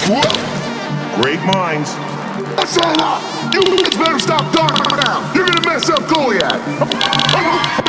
Great minds. That's enough! You better stop talking around! You're gonna mess up Goliath!